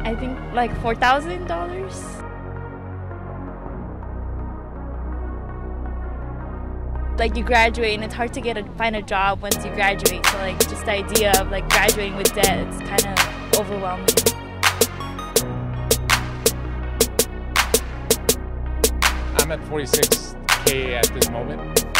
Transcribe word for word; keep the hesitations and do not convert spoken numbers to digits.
I think like four thousand dollars. Like you graduate and it's hard to get a, find a job once you graduate. So like just the idea of like graduating with debt, it's kind of overwhelming. I'm at forty-six K at this moment.